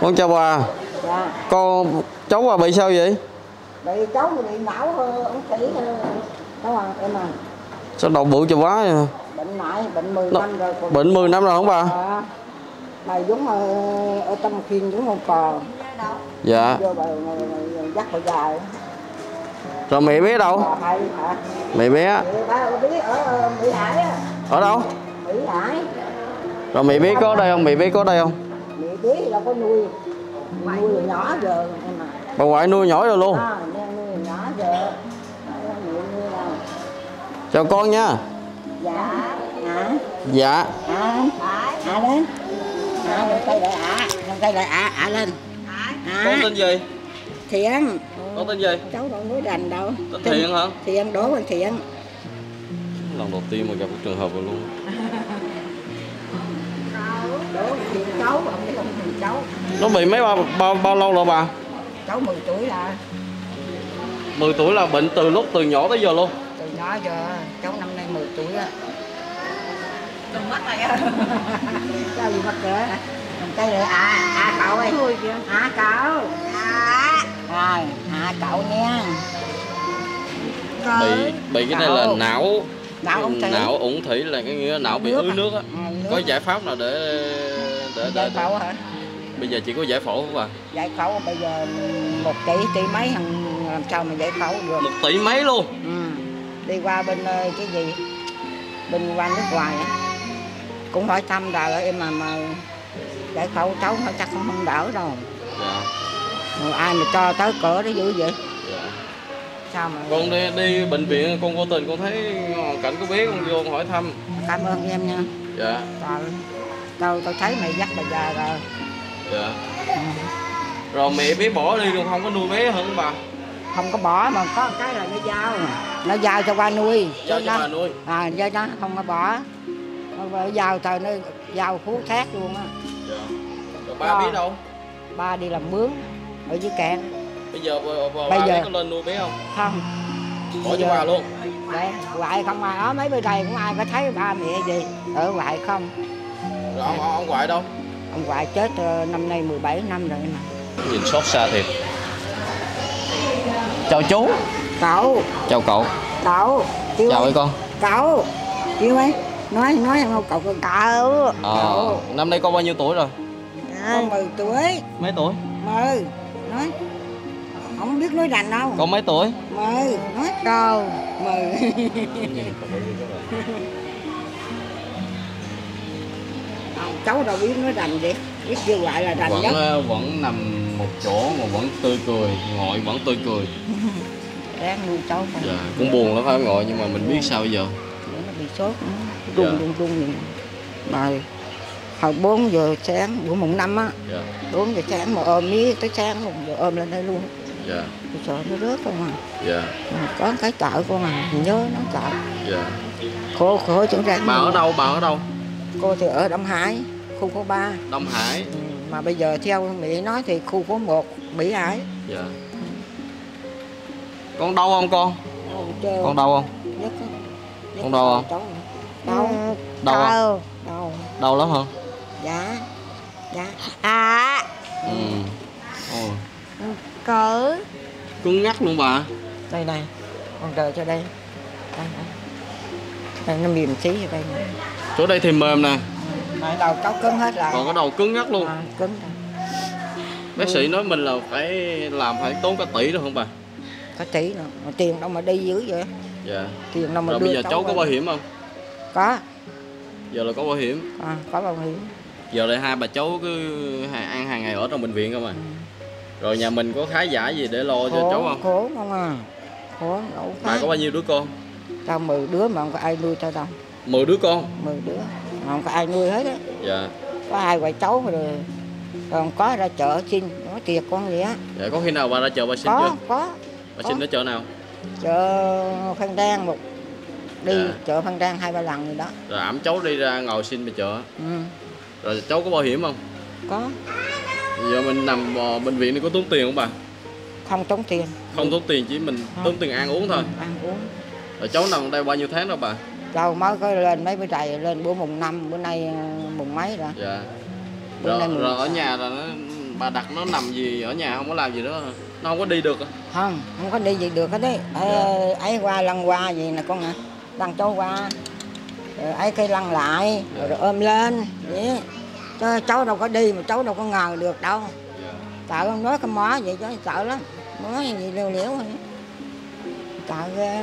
Con chào bà. Dạ. Con cháu bà bị sao vậy? Bị cháu bị não ống thủy cháu em à. Sao đầu bự cho quá vậy? Bệnh nại, bệnh 10 năm rồi. Bệnh 10 năm rồi không bà? Mày giống ở Tâm Khiên giống con cò. Dạ. Vô bà dắt bà dài. Rồi mẹ bé đâu? Mẹ bé. Mẹ bé ở Mỹ Hải á. Ở đâu? Mỹ Hải. Rồi mẹ bé có đây không? Mẹ bé có đây không? Mẹ bé đâu có nuôi. Nuôi rồi nhỏ giờ em à. Bà ngoại nuôi nhỏ rồi luôn. Nuôi nhỏ giờ. Chào con nha. Dạ. Dạ. Lên. Lên tay lại lên tay lại lên. Con tên gì? Thiện. Con tên gì? Cháu đâu nói rành đâu. Tên Thiện hả? Thiện, Đỗ Văn Thiện. Lần đầu tiên mà gặp cái trường hợp rồi luôn. Đỗ Văn Thiện cháu, ông Đỗ Văn Thiện cháu. Nó bị bao lâu rồi bà? Cháu 10 tuổi là. 10 tuổi là bệnh từ nhỏ tới giờ luôn. Từ nhỏ giờ cháu năm nay 10 tuổi á. Đừng mất này á. Sao gì mất kìa? Cây này cậu ơi. Cậu. Cậu nha. Bị cái này là não ủng thủy là cái nghĩa não bị ứ nước á. Có giải pháp nào để giải phẫu hả? Bây giờ chỉ có giải phẫu không bà? Giải phẫu bây giờ 1 tỷ mấy làm sao mà giải phẫu được? 1 tỷ mấy luôn. Đi qua bên cái gì? Bên qua nước ngoài á. Cũng hỏi thăm rồi em mà giải phẫu cháu nó chắc không đỡ đâu. Dạ. Rồi ai mà cho tới cỡ đó dữ vậy? Dạ. Sao mà con đi bệnh viện con vô tình con thấy hoàn cảnh của bé con vô con hỏi thăm. Cảm ơn em nha. Dạ. Tôi thấy mày dắt bà già rồi. Dạ. Rồi mẹ bé bỏ đi rồi không có nuôi bé hả bà? Không có bỏ mà có cái là nó giao cho ba nuôi. Giao cho bà nuôi. Cho nó không có bỏ. Nó giao trời nó giao phú thác luôn á. Dạ. Rồi ba biết đâu? Ba đi làm mướn ở dưới cạn. Bây giờ ba bé có lên nuôi bé không? Không. Bỏ cho bà luôn. Đấy, ngoại không ai ở mấy bên đây cũng ai có thấy ba mẹ gì ở ngoại không. Rồi ông ngoại đâu? Ông ngoại chết năm nay 17 năm rồi mà. Nhìn xót xa thiệt. Chào chú. Cậu. Chào cậu. Cậu. Chào ơi con. Cậu. Kêu ấy. Nói không cậu. Cậu. Năm nay con bao nhiêu tuổi rồi? Con 10 tuổi. Mấy tuổi? 10. Nói. Không biết nói rành đâu. Con mấy tuổi? 10. Nói câu. 10. Cháu đâu biết nói rành vậy. Biết kêu gọi là rành nhất. Vẫn nằm một chỗ mà vẫn tươi cười, ngồi vẫn tươi cười. Ráng nuôi cháu con. Dạ, cũng buồn lắm phải ngồi nhưng mà mình biết sao bây giờ. Nó bị sốt, run vậy. Mà hồi 4 giờ sáng, bữa mùng 5 á. Dạ. 4 giờ sáng mà ôm mía tới sáng 1 giờ ôm lên đây luôn. Dạ. Tôi sợ nó rớt không à. Dạ. Có cái chợ con à, nhớ nó chợ. Dạ. Khổ chỗ ráng. Bà ở đâu? Cô thì ở Đông Hải, khu phố 3. Đông Hải. Mà bây giờ theo Mỹ nói thì khu phố 1, Mỹ Hải. Dạ. Con đau không con? Con đau không? Nhất con đau không? Đau. Đau lắm hả? Dạ. Cỡ. Cứng ngắc luôn bà. Đây con đợi cho đây. Đây nó mềm xí ở đây nè. Chỗ đây thì mềm nè. Đầu cháu cứng hết rồi. Còn cái đầu cứng ngắc luôn. Cứng. Bác sĩ nói mình là phải tốn cả tỷ đó không bà? Cả tỷ nữa. Mà tiền đâu mà đi dữ vậy? Dạ. Tiền đâu mà rồi đưa bây giờ cháu có bảo hiểm không? Có. Giờ là có bảo hiểm. Có bảo hiểm. Giờ lại hai bà cháu cứ ăn hàng ngày ở trong bệnh viện không à? Rồi nhà mình có khá giả gì để lo cho cháu không? Khổ không à. Khổ đâu. Bà có bao nhiêu đứa con? Tao 10 đứa mà không có ai nuôi tao đâu. 10 đứa con? 10 đứa mà không có ai nuôi hết á. Dạ. Có 2 bà cháu rồi còn có ra chợ xin có tiệc con gì á. Dạ, có khi nào bà ra chợ bà xin chưa? Có. Bà xin ở chợ nào? Chợ Phan Rang đi chợ Phan Rang 2-3 lần rồi đó. Rồi ẵm cháu đi ra ngồi xin bên chợ. Rồi cháu có bảo hiểm không? Có. Giờ mình nằm bệnh viện này có tốn tiền không bà? Không tốn tiền. Không tốn tiền, chỉ mình tốn tiền ăn uống thôi. Ăn uống. Rồi cháu nằm đây bao nhiêu tháng rồi bà? Cháu mới có lên mấy bữa trời, lên bữa mùng 5, bữa nay mùng mấy rồi. Dạ. Rồi ở nhà là nó bà đặt nó nằm gì ở nhà không có làm gì đó, nó không có đi được à? Không có đi gì được hết đấy. Ấy qua lăn qua gì nè con à, lăn cháu qua rồi ấy cái lăn lại rồi ôm lên vậy. Chứ cháu đâu có đi mà cháu đâu có ngờ được đâu. Sợ con nói cái mó vậy chứ sợ lắm, nói gì liều liễu thôi. Sợ ghê.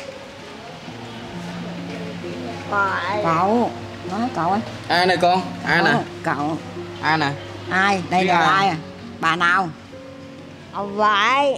Cậu nói cậu ấy. Ai nè con? Ai nè? Cậu. Ai nè? Ai? Đây là ai à? Bà nào? Ông vậy.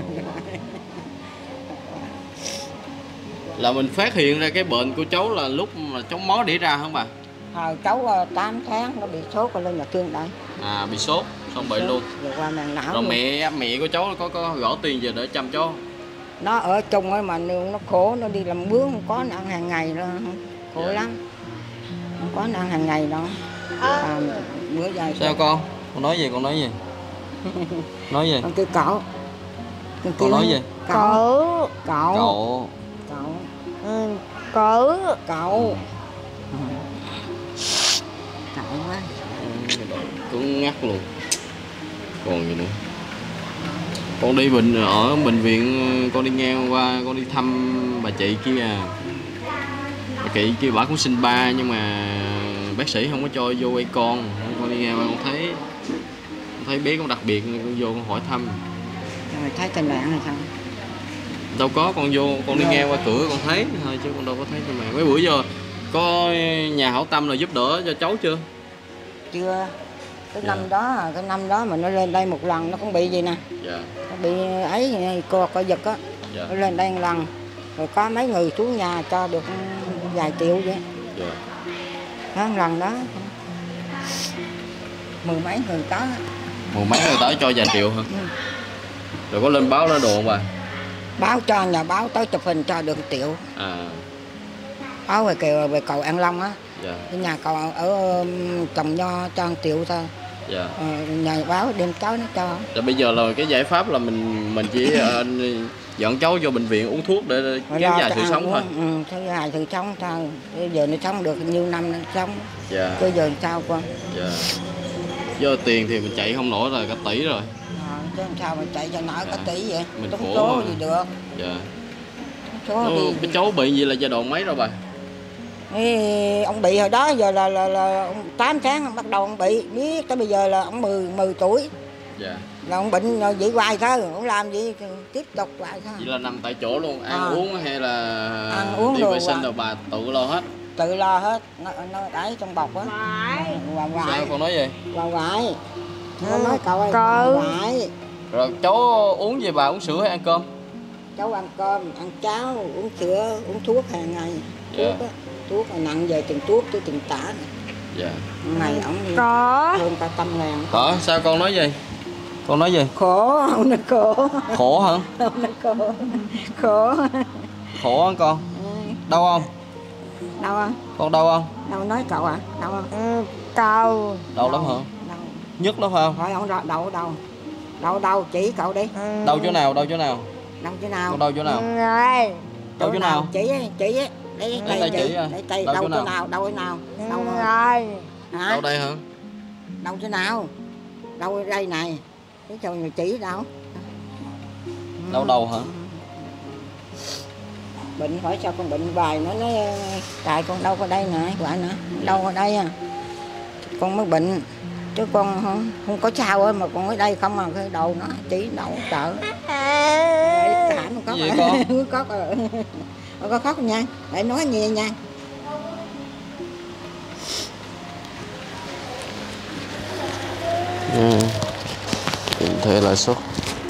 Là mình phát hiện ra cái bệnh của cháu là lúc mà cháu mó đĩ ra không bà? Cháu 8 tháng nó bị sốt lên nhà thương đây. Bị sốt xong bệnh luôn. Rồi qua màng não. Rồi mẹ của cháu có gõ tiền về để chăm cháu? Nó ở chung ấy mà nó khổ, nó đi làm mướn không có ăn hàng ngày đâu, khổ lắm. Không có ăn hàng ngày đâu. Bữa dài. Sao con? Con nói gì? Nói gì? Con kêu cậu. Con nói gì? Cậu. Cậu. Cậu quá. Cũng ngắt luôn. Còn gì nữa? Con đi ở bệnh viện, con đi ngang qua, con đi thăm bà chị kia à. Bà chị kia bà cũng sinh 3 nhưng mà bác sĩ không có cho vô quay con đi ngang qua con thấy bé con đặc biệt nên con vô con hỏi thăm. Rồi thấy trên mạng hay sao? Đâu có, con vô con đi ngang qua cửa con thấy thôi chứ con đâu có thấy trên mạng. Mấy bữa giờ có nhà hảo tâm là giúp đỡ cho cháu chưa? Chưa. Cái năm đó mà nó lên đây một lần nó cũng bị gì nè. Dạ. Nó bị ấy co giật á. Dạ. Nó lên đây một lần rồi có mấy người xuống nhà cho được vài triệu vậy. Dạ. Đó, lần đó 10 mấy người có. 10 mấy người tới cho vài triệu hả? Rồi có lên báo lên đồ không bà? Báo cho nhà báo tới chụp hình cho được 1 triệu. Báo về cầu An Long á. Dạ. Cái nhà cậu ở trồng nho cho 1 triệu thôi. Dạ. Nhà báo đem cháu nó cho. Rồi bây giờ là cái giải pháp là mình chỉ dẫn cháu vô bệnh viện uống thuốc để kéo dài sự sống thôi. Kéo dài sự sống thôi. Bây giờ nó sống được nhiêu năm nó sống. Dạ. Bây giờ sao con? Dạ. Giờ tiền thì mình chạy không nổi rồi, cả tỷ rồi. Chứ sao mà chạy cho nổi cả tỷ vậy? Mình Tốn khổ số mà. gì được. Dạ. Số đi. Cái cháu bị gì là giai đoạn mấy rồi bà? Ông bị hồi đó giờ là 8 tháng bắt đầu ông bị, biết tới bây giờ là ông 10 tuổi. Dạ. Là ông bệnh rồi vậy hoài thôi, ông làm gì tiếp tục lại thôi. Vậy là nằm tại chỗ luôn, ăn uống hay là ăn uống đi đồ vệ sinh rồi bà tự lo hết? Tự lo hết, nó đẩy trong bọc á. Sao con nói gì? Hoài. Nó nói cậu ơi, hoài. Rồi cháu uống gì bà, uống sữa hay ăn cơm? Cháu ăn cơm, ăn cháo, uống sữa, uống thuốc hàng ngày. Thuốc á, thuốc là nặng về từng thuốc tới từng tả. Dạ. Ngày ổng hơn cả 100.000. Sao con nói gì? Con nói gì? Khổ, ông nói khổ. Khổ hả? Ông nói khổ. Khổ. Khổ hả con? Đau không? Đau không? Con đau không? Đau nói cậu à? Đau không? Đau. Đau lắm hả? Đau. Nhức lắm phải không? Thôi ông đau chỉ cậu đi. Đau chỗ nào? Đau chỗ nào? Con đau chỗ nào? Đau chỗ nào? Chỉ ấy. Đây chỉ à? Đây đau chỗ nào? Đau chỗ nào? Đau rồi. Hả? Đau đây hả? Đau chỗ nào? Đau ở đây này. Cái chỗ người chỉ đâu? Đau đầu hả? Bệnh hỏi sao con bệnh hoài, nó nói tại con đau ở đây nè, quả nữa. Đau ở đây à. Con mới bệnh. Chứ con không có sao á, mà con ở đây không mà cái đầu nó chỉ đầu sợ. Thảm con gì con? Có khóc nha, để nói nghe nha. Thế là sốt.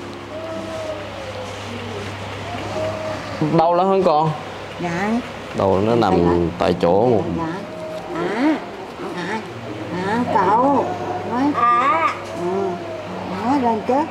Đau lắm hả con? Dạ. Đầu nó nằm tại chỗ một. Cậu nói nói lên chứ.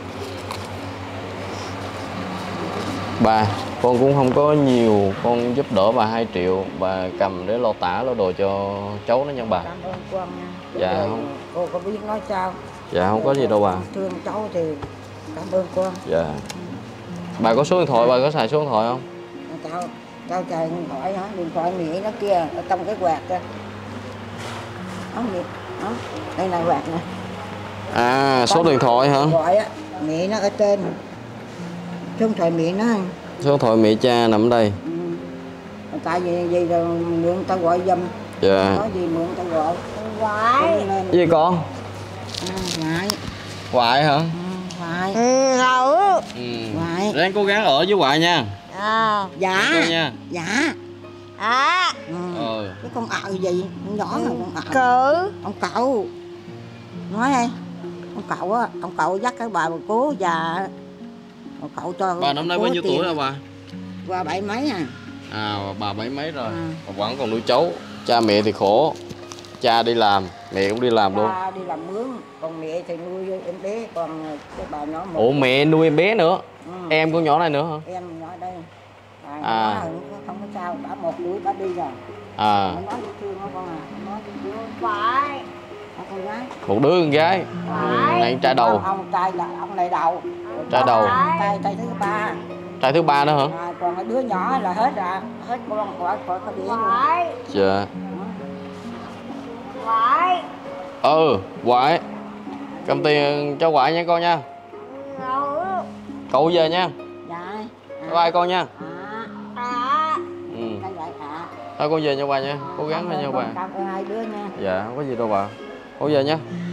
Bà, con cũng không có nhiều, con giúp đỡ bà 2 triệu, bà cầm để lo tả lo đồ cho cháu nó nha bà. Cảm ơn con nha. Dạ không. Cô có biết nói sao? Dạ không có gì đâu bà. Thương cháu thì cảm ơn con. Dạ. Bà có số điện thoại, bà có xài số điện thoại không? Cháu xài điện thoại hả? Điện thoại nghĩ nó kia ở trong cái quạt kia. Không gì. Đó. Đây là quạt nè. À, số điện thoại hả? Gọi á, mẹ nó ở trên. Số điện thoại mẹ nó. Số điện thoại mẹ cha nằm ở đây. Ừ. Tại vì rồi mượn tao gọi giùm. Dạ. Có gì mượn tao gọi. Ngoại. Gì con? Ngoại. Ngoại hả? Ngoại. Ngầu. Ngoại. Ráng cố gắng ở với ngoại nha. Dạ. Con nha. Dạ. À. Cái con gì? Con nhỏ mà con Cự. Ông cậu. Nói đây. Ông cậu dắt cái bà cố già. Ông cậu cho. Bà năm nay bao nhiêu tuổi rồi bà? Qua 70 mấy à. À, bà 70 mấy rồi. Bà vẫn còn nuôi cháu. Cha mẹ thì khổ. Cha đi làm, mẹ cũng đi làm luôn. Cha đi làm mướn, còn mẹ thì nuôi em bé, còn cái bà nhỏ một. Ủa mẹ nuôi em bé nữa? Em con nhỏ này nữa hả? Em nhỏ đây. Nhỏ không có sao, đã 1 tuổi đã đi rồi. À. Nói thương nó con à, nói thương. Phải. Con gái. Một đứa con gái. Này trai đầu. Ông trai là ông này đầu. Trai đầu. Trai thứ ba. Trai thứ ba nữa hả? Còn cái đứa nhỏ là hết rồi, hết con khỏi có đĩa luôn. Phải. Dạ. Phải. Ngoại. Cầm tiền cho ngoại nha con nha. Ngầu. Cậu về nha. Dạ. Bye bye con nha. À. Thôi con về nha bà nha. Cố gắng thôi nha bà. Cảm ơn hai đứa nha. Dạ, không có gì đâu bà. Con về nha.